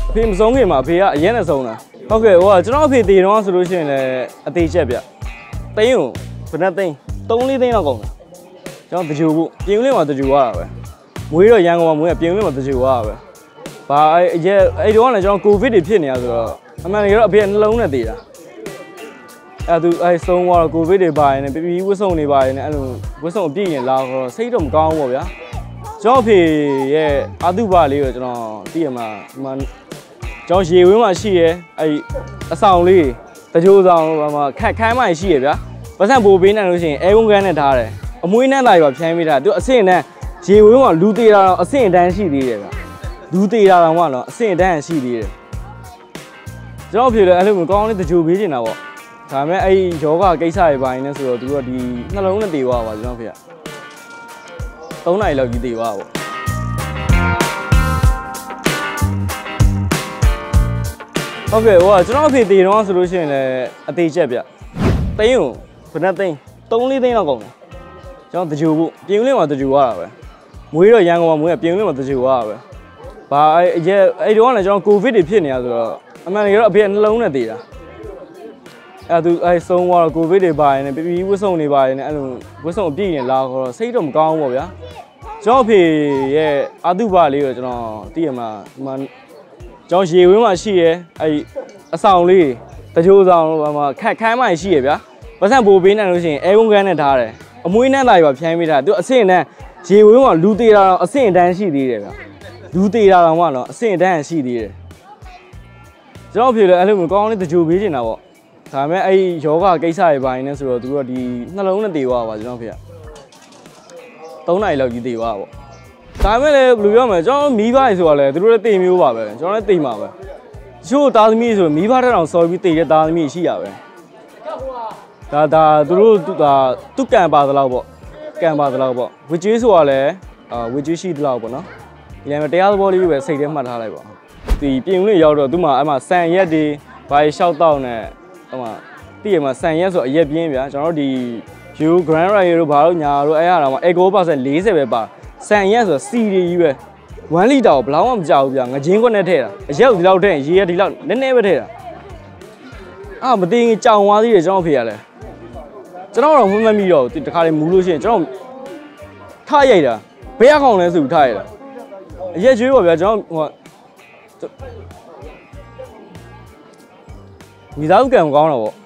ဖေမဆုံးခင်မှာဖေကအရင်နဲ့ဆုံးတာဟုတ်ကဲ့ဟိုကကျွန်တော်အဖေတည်တော့ဆိုလို့ရှိရင်လည်းအသေးချက်ဗျသိန်းကိုဘယ်နဲ့သိန်း3-4သိန်းလောက်ကုန်တာကျွန်တော်တကြိုဖို့ပြင်ဦးလင်းမှာတကြိုရတာပဲမွေးတော့ရန်ကုန်မှာမွေးပြင်ဦးလင်းမှာတကြိုရတာပဲဘာအဲ့တော့လည်းကျွန်တော်ကိုဗစ်တွေဖြစ်နေတာဆိုတော့အမှန်တကယ်တော့အဖေနှလုံးနဲ့တည်တာအဲ့သူအဲ့ဆုံးသွားတော့ကိုဗစ်တွေပါရင်လည်းပြဝတ်စုံတွေပါရင်လည်းအဲ့လိုဝတ်စုံအပြည့်ရင်လာတော့စိတ်တော့မကောင်းဘူးပေါ့ဗျာကျွန်တော်အဖေရဲ့အာတုဘလေးကိုကျွန်တော်သိရမှာဒီမှာကျွန်တော်ရေဝင်းမှာရှိရဲအဲ့အဆောင်လေးတကြိုဆောင်မှာခန်းမှရှိရဗျာပတ်စံပိုးပေးနေလို့ရှိရင်အဲကုန်းကန်းနဲ့ထားတယ်အမွှေးနှမ်းသားတွေပါဖြန်းပေးတာသူအဆင့်တန်းရေဝင်းမှာလူသေးတာတော့အဆင့်တန်းရှိသေးတယ်ဗျာလူသေးတာတော့ကတော့အဆင့်တန်းရှိသေးတယ်ကျွန်တော်အဖေလည်းအဲ့လိုမျိုးကောင်းလေးတကြိုပေးနေတာပေါ့ဒါပေမဲ့အဲ့ယောဂကိစ္စတွေပိုင်းနဲ့ဆိုတော့သူကဒီနှလုံးနဲ့တည်သွားပါကျွန်တော်ဖေက3 နာရီလောက်ကြီးတည်သွားပါပေါ့ဟုတ်ကဲ့ဟိုကကျွန်တော်အဖေတည်တော့ဆိုလို့ရှိရင်လည်းအသေးချက်ဗျသိန်းကိုဘယ်နဲ့သိန်း3-4သိန်းလောက်ကုန်တယ်ကျွန်တော်တကြိုဖို့ပြင်ဦးလင်းမှာတကြိုရတာပဲမွေးတော့ရန်ကုန်မှာမွေးပြင်ဦးလင်းမှာတကြိုရတာပဲဘာအဲ့တော့လည်းကျွန်တော်ကိုဗစ်တွေဖြစ်နေတာဆိုတော့အမှန်တကယ်တော့အဖေနှလုံးနဲ့တည်တာအဲ့သူအဲ့ဆုံးသွားတော့ကိုဗစ်တွေပါရင်လည်းပြဝတ်စုံတွေပါရင်လည်းအဲ့လိုဝတ်စုံအပြည့်ရင်လာတော့စိတ်တော့မကောင်းဘူးပေါ့ဗျာကျွန်တော်အဖေရဲ့အာတုဘလေးကိုကျွန်တော်သိရမှာဒီမှာကျွန်တော်ရေဝင်းမှာရှိရဲအဲ့အဆောင်လေးတကြိုဆောင်မှာခန်းမှရှိရဗျာပတ်စံပိုးပေးနေလို့ရှိရင်အဲကုန်းကန်းနဲ့ထားတယ်အမွှေးနှမ်းသားတွေပါဖြန်းပေးတာသူအဆင့်တန်းရေဝင်းမှာလူသေးတာတော့အဆင့်တန်းရှိသေးတယ်ဗျာလူသေးတာတော့ကတော့အဆင့်တန်းရှိသေးတယ်ကျွန်တော်အဖေလည်းအဲ့လိုမျိုးကောင်းလေးတကြိုပေးနေတာပေါ့ဒါပေမဲ့အဲ့ယောဂကိစ္စတွေပိုင်းနဲ့ဆိုတော့သူကဒီနှလုံးနဲ့တည်သွားပါကျွန်တော်ဖေက3 နာရီလောက်ကြီးတည်သွားပါပေါ့ဒါပေမဲ့လည်းဘယ်လိုပြောမလဲကျွန်တော်မိဘတွေဆိုတာလည်းသူတို့လည်းတည်မျိုးပါပဲကျွန်တော်လည်းတည်မှာပဲတချို့သားသမီးဆိုမိဘတက်အောင်စော်ပြီးတည်တဲ့သားသမီးရှိရပဲဒါသူတို့သူကံပါသလောက်ပေါ့ကံပါသလောက်ပေါ့ဝစ်ကျွေးဆိုတာလည်းဝစ်ကျွေးရှိသလောက်ပေါ့နော်ဒီမှာတရားသဘောလေးပဲစိတ်ထဲမှတ်ထားလိုက်ပါဒီပြင်ဦးလေးရောက်တော့သူ့မှာအဲ့မှာဆန်ရက်တွေဘာလျှောက်တော့နဲ့ဟိုမှာတည့်ရမှာဆန်ရက်ဆိုအရက်ပြင်းဗျာကျွန်တော်တို့ဒီ View Grand Ride တို့ဘာလို့ညာတို့အဲ့ရတာမှာ Eco Percent 40ပဲပါဆန်ရက်ဆိုစီတွေကြီးပဲ1 လီတာကိုဘယ်လောက်မှမကြောက်ဘူးဗျာငချင်းခွက်နဲ့ထည့်တာအရက်ဒီလောက်ထည့်ရေရဒီလောက်နည်းနည်းပဲထည့်တာမသိရင်ကြောင်သွားသေးတယ်ကျွန်တော်ဖေရလဲကျွန်တော်တော့မမှတ်မိတော့ဒီတစ်ခါလေးမူးလို့ရှိရင်ကျွန်တော်ထရိုက်တာဘယ်အကောင်လဲဆိုပြီးထရိုက်တာအရက်ကျွေးပါဗျာကျွန်တော်ဟိုမိသားစုကံမကောင်းတော့ပေါ့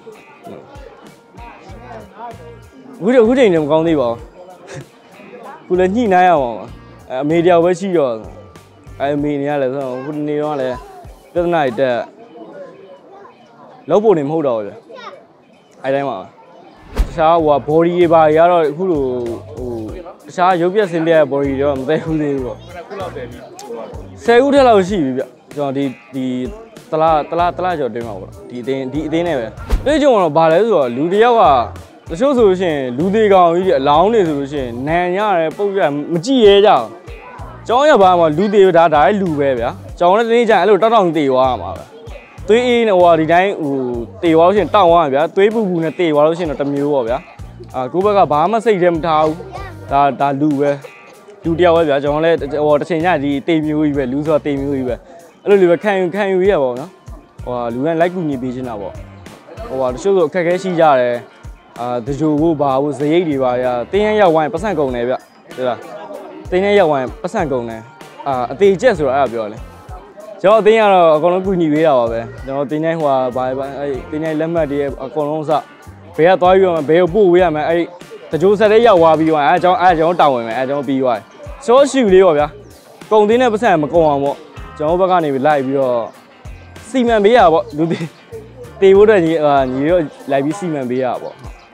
အခုချိန်လည်းမကောင်းသေးပါဘူးခုလည်းညှိနှိုင်းရအောင်အမေတယောက်ပဲရှိတော့အမေနေရလဲဆိုတော့ခုနေတော့လည်းပြဿနာတွေတက်လောက်ဖို့နေမဟုတ်တော့ဘူးအဲ့တိုင်းပါတခြားဟို body တွေပါရတော့အခုလိုဟိုတခြားရုပ်ပြက်ဆင်းပြက် body တွေတော့မသိဘူးသေးဘူးပေါ့ခုလောက်ပဲပြီ10 ခုထက်လောက်ရှိပြီဗျကျွန်တော်ဒီတလားကျော်တင်းမှာပေါ့ဒီအသေးနဲ့ပဲအဲ့ကျုံတော့ဘာလဲဆိုတော့လူတယောက်ကတချို့ဆိုလို့ရှိရင်လူသေးကောင်ကြီးအလောင်းနေဆိုလို့ရှိရင်နန်ရတယ်ပုတ်ရမကြည့်ရဲကြအောင်ကျောင်းရပါမှာလူသေးဒါလည်းလူပဲဗျာကျောင်းလည်းတင်းကြအဲ့လိုတောက်တောက်တေသွားရမှာပဲသွေးအေးနဲ့ဟိုဒီတိုင်းဟိုတေသွားလို့ရှိရင်တောက်သွားဗျာသွေးပူနဲ့တေသွားလို့ရှိရင်တော့တစ်မျိုးပေါ့ဗျာကိုဘက်ကဘာမှစိတ်ထဲမထားဘူးဒါလူပဲလူတယောက်ပဲဗျာကျွန်တော်လည်းဟိုတစ်ချိန်ညဒီတေမျိုးကြီးပဲလူဆိုတေမျိုးကြီးပဲအဲ့လိုလေးပဲခံယူရပါဘောနော်ဟိုလူတိုင်းလိုက်ကူညီပေးချင်တာပေါ့ဟိုတချို့ဆိုအခက်ခဲရှိကြတယ်တကြိုဖို့ဘာဖို့ဇရိတ်တွေပါရတင်းရရောက်ဝိုင်းပတ်စံကုန်တယ်ဗျဟုတ်လားတင်းရရောက်ဝိုင်းပတ်စံကုန်တယ်အသေးချက်ဆိုတော့အဲ့ဒါပြောလေကျွန်တော်အတင်းရတော့အကုန်လုံးကူညီပေးတာပါပဲကျွန်တော်တင်းတိုင်းဟိုဘာအဲ့တင်းတိုင်းလက်မှတ်တွေအကုန်လုံးစဘယ်ကသွားပြီးတော့ဘယ်ကိုပို့ဝေးရမလဲအဲ့တကြိုဆက်တဲ့ရောက်သွားပြီးတော့အဲ့ကျွန်တော်တောင်းဝင်မယ်အဲ့ကျွန်တော်ပြီးသွားရှော့ရှူလေးပေါ့ဗျာကုန်တင်းတဲ့ပတ်စံမကုန်အောင်ပေါ့ကျွန်တော်ဘက်ကနေလိုက်ပြီးတော့စီမံပေးရပေါ့လူတေဖို့တော့ညီတော့လိုက်ပြီးစီမံပေးရပေါ့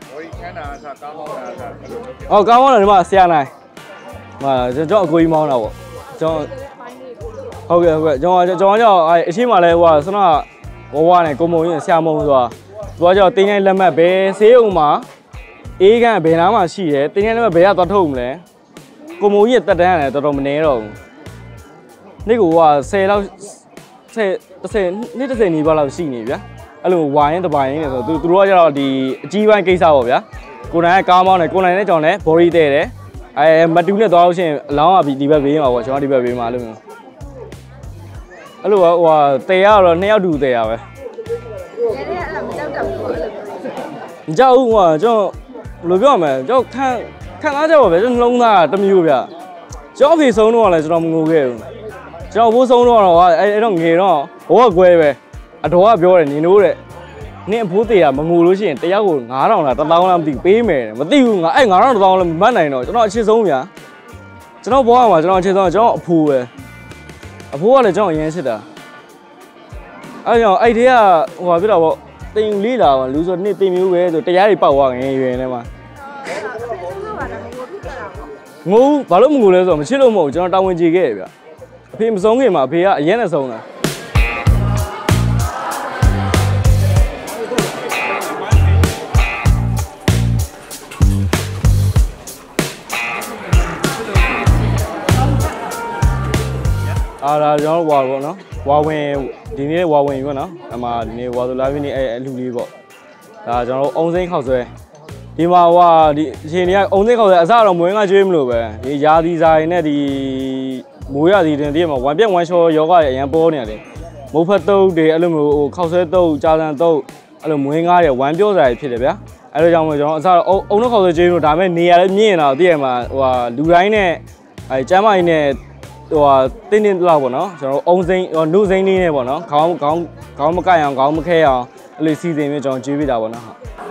ကောင်းပါလားဒီမှာဆရာနိုင်ကျွန်တော်အကိုကြီးမောင်းတာပေါ့ကျွန်တော်ဟုတ်ကဲ့ကျွန်တော်ကြောင့်အရှိမလဲဟိုဆနဝနဲ့ကိုမုံရင်ဆရာမုံဆိုတာသူကကြောင့်တင်းတိုင်းလက်မှတ်ဘယ်ဆေးုံမှာအေးကဘယ်နားမှာရှိတယ်တင်းတိုင်းလက်မှတ်ဘယ်ကသွားထုတ်မလဲကိုမုံကြီးတက်တန်းရတယ်တော်တော်မနေတော့ဘူးနေ့က10လောက်10နီးပါးလောက်ရှိနေဗျာအဲ့လိုဝိုင်းတပိုင်းနေဆိုသူတို့ကကျတော့ဒီအကြီးပိုင်းကိစ္စပေါ့ဗျာကိုနိုင်ကကားမောင်းတယ်ကိုနိုင်နဲ့ကြောင်လည်းဘော်ရီတဲ့တယ်မတူနဲ့သွားလို့ရှိရင်အလောင်းကဒီဘက်ဘေးမှာပေါ့ကျွန်တော်ဒီဘက်ဘေးမှာအဲ့လိုမျိုးအဲ့လိုဟိုတေရတော့2ယောက်တူတေရပဲမကြောက်ဘူးကွာကျွန်တော်ဘယ်လိုပြောမလဲကျွန်တော်ခံစားချက်ပါပဲကျွန်တော်နှလုံးသားတစ်မျိုးဗျကျွန်တော်အဖေဆုံးတော့လည်းကျွန်တော်မငိုခဲ့ဘူးကျွန်တော်ဘိုးဆုံးတော့အဲ့တော့ငယ်တော့ဘောကကွဲပဲအတော်ကပြောတယ်နင်တို့တဲ့နင်အဖိုးတေရမငိုလို့ရှိရင်တယောက်ကို9000လား1000လားမသိပေးမယ်မသိဘူးငါအဲ့9000 1000လည်းမမှတ်နိုင်တော့ကျွန်တော်အချစ်ဆုံးဗျာကျွန်တော်ဘွားမှာကျွန်တော်အချစ်ဆုံးကျွန်တော်အဖိုးပဲအဖိုးကလည်းကျွန်တော်အရင်ချစ်တာအဲ့ကြောင့်အဲ့တည်းကဟိုပါပြတော့ဗောတင်ယူလေးလာလူဆိုနှစ်တင်မျိုးပဲဆိုတရားတွေပောက်သွားငယ်ရွယ်နေမှာငိုဘာလို့မငိုလဲဆိုတော့မချစ်လို့မဟုတ်ကျွန်တော်တာဝန်ကျေခဲ့ရဗျအဖေမဆုံးခင်မှာအဖေကအရင်နဲ့ဆုံးတာဒါကျွန်တော်ဝါပေါ့နော်ဝါဝင်ဒီနေ့ဝါဝင်ပေါ့နော်အမှဒီနေ့ဝါဆိုလာပြီးနေအဲ့အလူလေးပေါ့ဒါကျွန်တော်တို့အုံစိမ့်ခောက်ဆွဲဒီမှာဟိုဒီအချိန်တွေကအုံစိမ့်ခောက်ဆွဲအစတော့မွေးငါကျွေးမလို့ပဲဒီရာသီဆိုင်နဲ့ဒီမိုးရသည်တင်တည်းမှာဝမ်ပြက်ဝမ်ချောယောဂတွေအရင်ပေါ်နေတယ်မုတ်ဖက်တုပ်တွေအဲ့လိုမျိုးဟိုခောက်ဆွဲတုပ်ကြာစံတုပ်အဲ့လိုမွေးငါတွေဝမ်ပြောစားတွေဖြစ်တယ်ဗျာအဲ့လိုကြောင့်မို့ကျွန်တော်အစတော့အုံနှောက်ခောက်ဆွဲကျွေးလို့ဒါမဲ့နေရာလည်းမြင့်နေတာတည်းရမှာဟိုလူတိုင်းနဲ့အဲကျမ်းမာရေးနဲ့ဟိုတင်းတင်းလောက်ပေါ့နော်ကျွန်တော်အုံစိမ့်နှုတ်စိမ့်လေးနဲ့ပေါ့နော်ခေါင်းမကိုက်အောင်ခေါင်းမခဲအောင်အဲ့လိုစီစဉ်ပြီးကျွန်တော်ကျွေးပြတာပေါ့နော်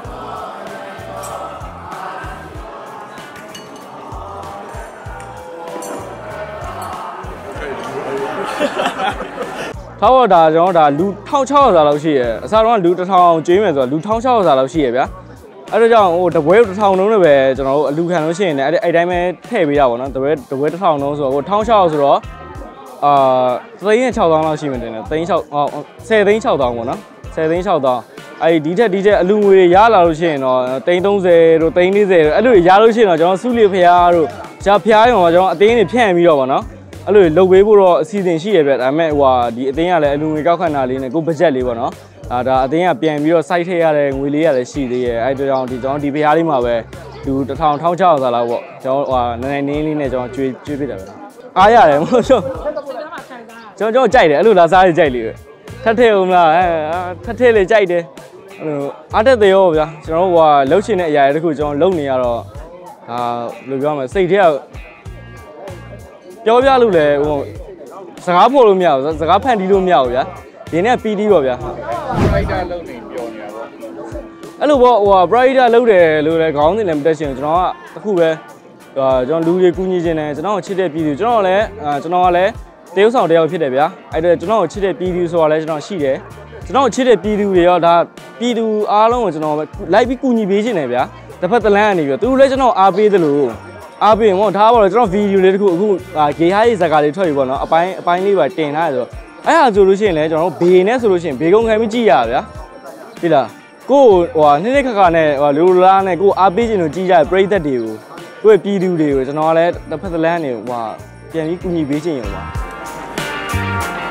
ထောက်တာကျွန်တော်ဒါလူ1600စာလောက်ရှိရယ်အစားတော့လူ1000ကျွေးမယ်ဆိုတော့လူ1600စာလောက်ရှိရယ်ဗျာအဲ့တော့ကြောင့်ဟိုတပွဲ1000လုံးနဲ့ပဲကျွန်တော်တို့အလူခံလို့ရှိရင်လည်းအဲ့တိုင်းပဲထည့်ပေးတာပေါ့နော်တပွဲ1000လုံးဆိုတော့ဟို1600ဆိုတော့36000လောက်ရှိမှတင်တယ်10သိန်း6000ပေါ့နော်10သိန်း6000အဲ့ဒီထက်အလူငွေတွေရလာလို့ရှိရင်တော့330တို့340တို့အဲ့လိုရလို့ရှိရင်တော့ကျွန်တော်စုလီဖျားတို့ရှားဖျားရုံကကျွန်တော်အတင်းတွေဖြန့်ပြီးတော့ပေါ့နော်အဲ့လိုလုပ်ပေးဖို့တော့အစီအစဉ်ရှိရပြဒါပေမဲ့ဟိုဒီအတင်းကလည်းအလူငွေကောက်ခံတာလေးနဲ့ကိုဘတ်ဂျက်လေးပေါ့နော်ဒါအတင်းကပြန်ပြီးတော့ site ထည့်ရတဲ့ငွေလေးရလည်းရှိသေးရဲ့အဲ့ဒါကြောင့်ကျွန်တော်ဒီဖျားလေးမှာပဲလူ1600စာလောက်ပေါ့ကျွန်တော်နိုင်နင်းလေးနဲ့ကျွန်တော်ကျွေးပြတာပဲအားရတယ်မဟုတ်ကျွန်တော်ကြိုက်တယ်အဲ့လိုလာစားရကြိုက်လေထပ်ထည့်အောင်လားထပ်ထည့်လေကြိုက်တယ်အဲ့လိုအားတက်သေးရောဗျာကျွန်တော်လှုပ်ရှင်တဲ့အရာတွေတခုကျွန်တော်လုပ်နေရတော့ဒါဘယ်လိုပြောမလဲစိတ်ထဲကပြောပြလို့လေဟိုစကားဖို့လို့မရဘူးစကားဖန်တီးလို့မရဘူးဗျာဒီနေ့ပီတီပေါ့ဗျာ Brighter လုပ်နေပြောနေတာပေါ့အဲ့လိုပေါ့Brighter လုပ်တယ်လို့လည်းခေါင်းစဉ်လည်းမတက်ရှင်ကျွန်တော်ကအခုပဲကျွန်တော်လူတွေကူညီခြင်းနဲ့ကျွန်တော်ချစ်တဲ့ပြည်သူကျွန်တော်ကလည်းတရုတ်ဆောင်တယောက်ဖြစ်တယ်ဗျာအဲ့ဒါကျွန်တော်ချစ်တဲ့ပြည်သူဆိုတာလည်းကျွန်တော်ရှိတယ်ကျွန်တော်ချစ်တဲ့ပြည်သူတွေရောဒါပြည်သူအားလုံးကိုကျွန်တော်လိုက်ပြီးကူညီပေးခြင်းတယ်ဗျာတစ်ဖက်တစ်လမ်းကနေပြီးတော့သူတို့လည်းကျွန်တော်အားပေးတယ်လို့အားပေးမို့ထားပါတော့ကျွန်တော်ဗီဒီယိုလေးတခုအခုဂေဟာရေးဇာတ်ကားလေးထွက်ပြီပေါ့နော်အပိုင်းလေးပါတင်ထားရဆိုတော့အဲ့ဟာဆိုလို့ရှိရင်လည်းကျွန်တော်ဘေနဲ့ဆိုလို့ရှိရင်ဘေကုန်းခံပြီးကြည့်ရဗျာပြီလားကိုနှစ်ခါနဲ့လူလားနဲ့ကိုအားပေးခြင်းလို့ကြည့်ကြပရိသတ်တွေကိုကိုယ့်ပြည်သူတွေကိုကျွန်တော်ကလည်းတစ်ဖက်တစ်လမ်းနေပြန်ပြီးကူညီပေးခြင်းရောပါ